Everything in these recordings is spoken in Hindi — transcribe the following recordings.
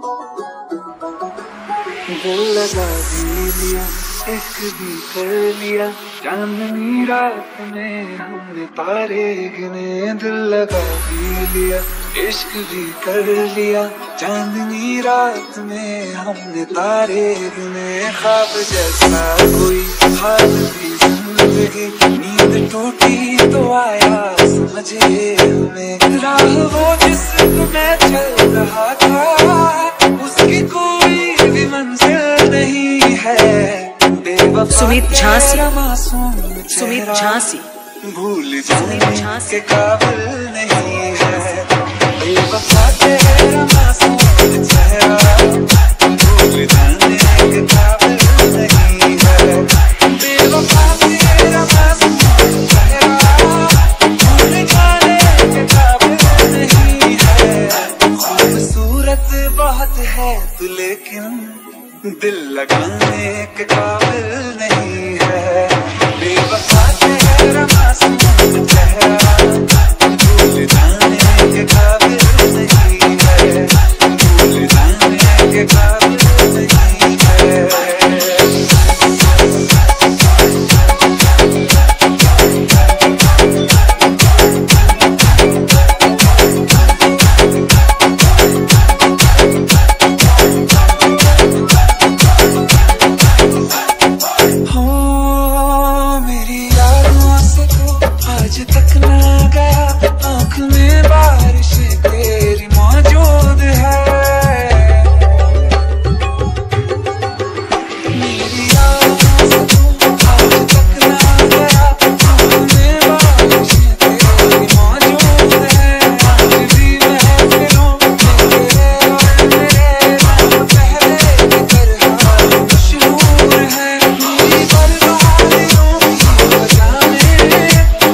दिल लगा भी लिया, इश्क भी कर लिया, चांदनी रात में हमने तारे गिने। दिल लगा भी लिया, इश्क भी कर लिया, चांदनी रात में हमने तारे गिने। ख्वाब जैसा कोई हाल थी जिंदगी, नींद टूटी तो आया समझे हमें। राह वो जिसको मैं चल रहा था, उसकी कोई भी मंजिल नहीं है। सुमित झांसी, सुमित झांसी, भूल जाने के काबिल नहीं है। बेवफा तेरा मासूम चेहरा, भूल जाने के काबिल नहीं है। बेवफा तेरा मासूम चेहरा, भूल जाने के काबिल नहीं है। खूबसूरत बहुत है तू लेकिन दिल लगाने के काबिल नहीं है। बेवफा तेरा मासूम चेहरा, भूल जाने के काबिल नहीं है। भूल जाने के काबिल नहीं है। आज तक ना गया, आँख में बारिश तेरी मौजूद है। मेरी आँखों से तू आज तक ना गया, आँख में बारिश तेरी मौजूद है। आज भी महफिलों में तेरे और मेरे नाम पहले की तरह मशहूर है। मेरी बर्बादियों की वजह में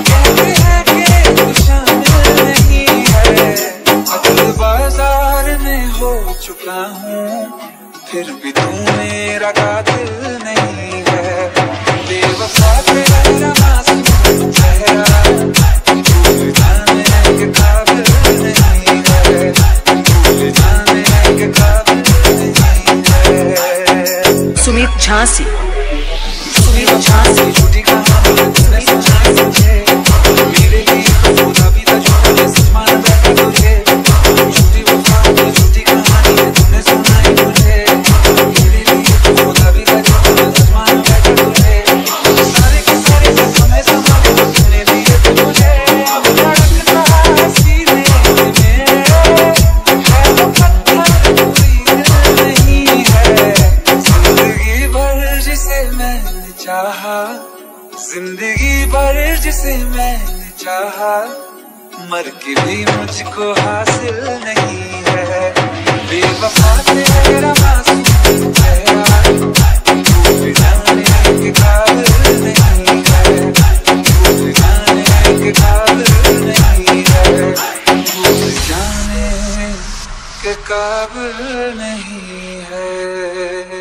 चुका हूँ, फिर भी तू मेरा कातिल नहीं है। बेवफा तेरा मासूम चेहरा, भूल जाने के काबिल नहीं है। भूल जाने के काबिल नहीं है। सुमित झांसी, सुमित झांसी, झूठी कहानी तूने सुनाई मुझे, मेरे लिए खुदा भी था झूठा, मैं सच मान बैठा तुझे। झूठी वफा झूठी कहानी तूने सुनाई मुझे, मेरे लिए खुदा भी था झूठा, मैं सच मान बैठा तुझे। सारे के सारे सपने संभाले तूने दिए थे मुझे, अब धड़कता है सीने में है वो पत्थर, कोई दिल नहीं है। जिंदगी भर जिसे मैंने चाहा, जिंदगी भर जिसे मैंने चाहा, मर के भी मुझको हासिल नहीं है। बेवफा तेरा मासूम चेहरा, भूल जाने के काबिल नहीं है। भूल जाने के काबिल नहीं है। भूल जाने के काबिल नहीं है।